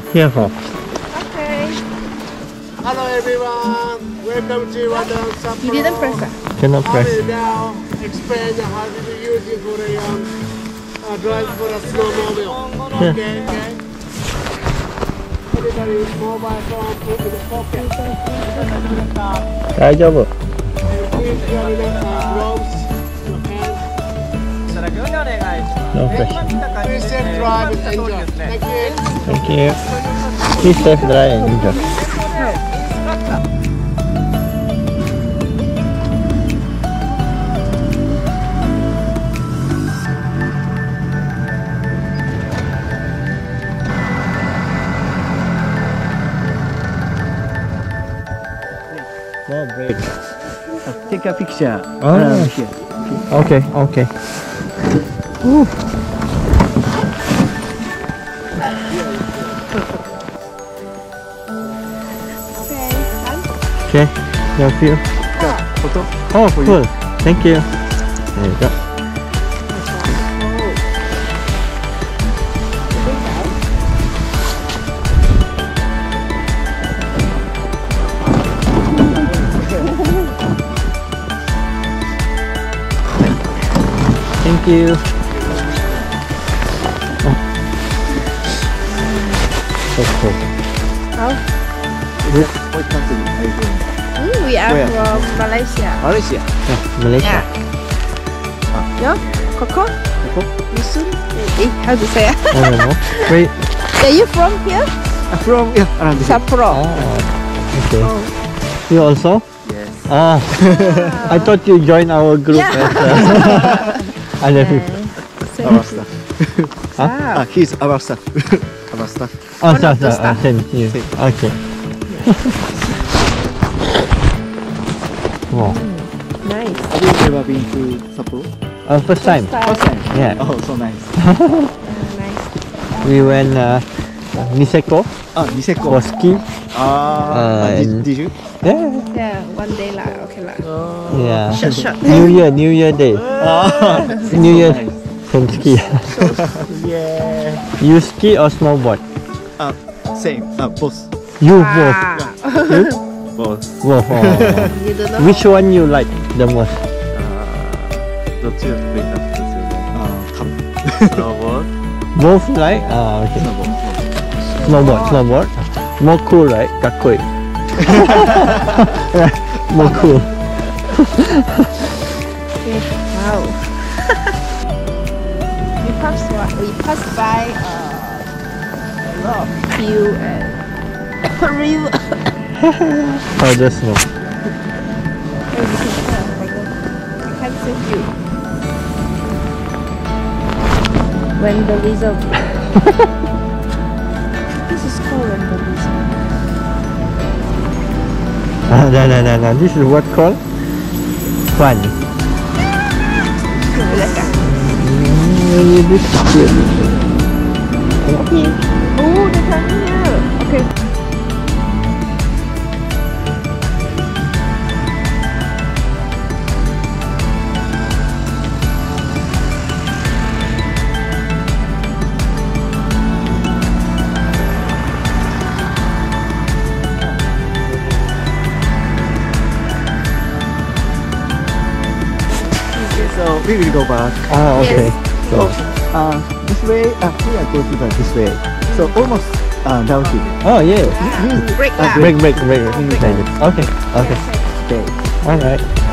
Careful. Okay. Hello everyone, welcome to Wonderland Sapporo. You didn't press that. Cannot I press. will now explain how to use it for a drive for a snowmobile. Yeah. Okay, okay. Everybody's mobile phone put in the pocket. 다이저브. And please wear gloves, your hands. No press. Please safe drive and enjoy. Thank you. Thank you. Please safe drive and enjoy. Small break. Take a picture Oh. around here. Okay, okay. Woo. Okay. Done. Okay, thank you. Photo. Oh, cool. Thank you. There you go. Thank you. Oh. So cool. How? What country are you going? We are Where? from Malaysia. Malaysia. Malaysia. Yo, Coco? Coco? Yusun? How to say it? I don't know. Wait. Are you from here? From around here. Sapporo. Oh, okay. Oh. You also? Yes. Ah, I thought you joined our group Yeah. as other people. Our staff. Wow. He's our staff. Our staff. Oh, One of the staff. same here. Same. Okay. Wow. Nice. Have you ever been to Sapporo? First time. First time. Yeah. Oh, so nice. Nice. We went Niseko Niseko. for ski. Did, and- did you? Yeah. Yeah, one day lah. Okay lah. Yeah. Short, short. New Year day. New Year nice. from ski. Yeah. You ski or snowboard? Same. Both. You Ah. Both. both. Both. Oh. You don't know. Which one you like the most? どっちが得意かっていうのは、 Both like? Okay. Snowboard. More cool, right? かっこいい。More cool. Okay. Wow. we passed by a lot of hill and river. Oh, the snow. Oh my god. I can't save you. When the result. This is called when the result. No. This is what called fun. Oh, the time here. Okay. So we will go back. Ah, okay. Yes. So, This way. We are going to go this way. So almost downhill. oh yeah. Break lah. Break. Okay. Okay. All right.